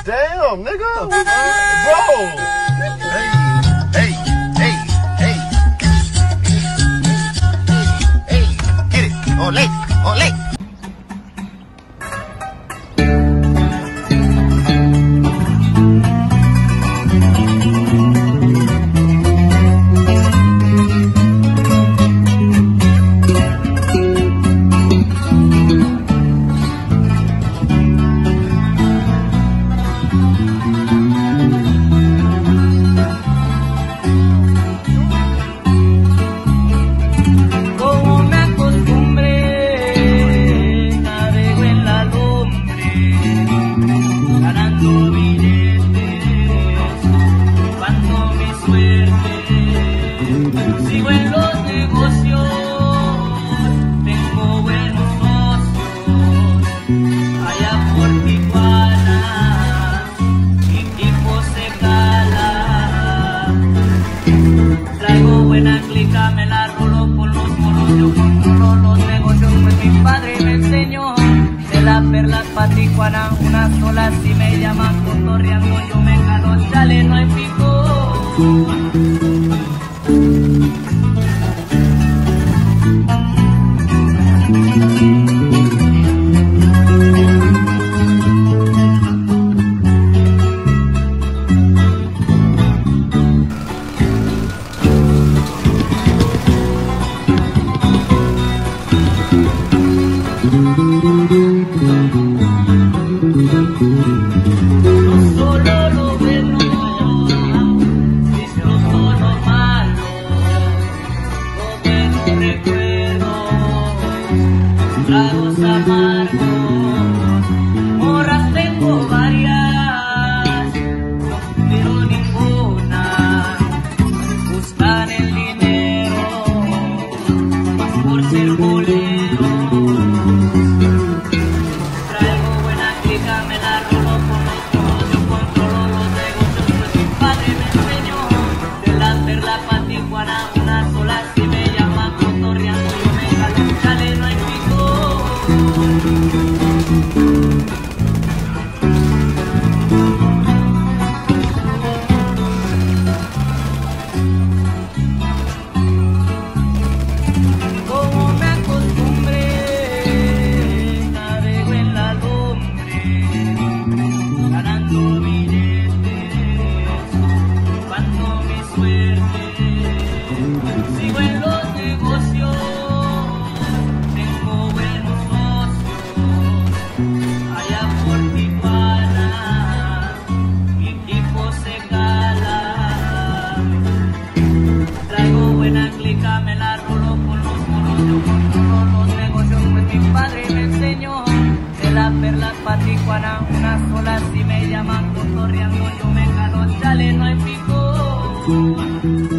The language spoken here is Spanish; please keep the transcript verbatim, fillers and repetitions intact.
Damn, nigga. Bro. Hey, hey, hey, hey. Hey, get it. Ole, ole. Sigo en los negocios, tengo buenos socios, allá por Tijuana, mi tipo se cala. Traigo buena clica, me la rolo con los moros, yo controlo los negocios, pues mi padre me enseñó. De las perlas pa' Tijuana, una sola si me llaman cotorreando, yo me calo, chale, no hay pico. No solo lo bueno, sino todo lo malo, los buenos recuerdos, tragos amargos, morras tengo varias, pero ninguna buscan el dinero, más por ser bolero. Me la rolo con los toros, yo controlo los negocios, pues mi padre me enseñó. De las perlas pa' Tijuana, una sola si me llama cotorreando, yo me jalo, chale, no hay pico. Como me acostumbré, navego en la ganando billetes, cuando mi suerte, sigo en los negocios, tengo buenos socios, allá por Tijuana, mi tipo se cala. Traigo buena clica, me la rolo con los moros, yo controlo los negocios, pues mi padre me enseñó. De las perlas pa' Tijuana, una sola si me llaman cotorreando, yo me calo, chale, no hay pico.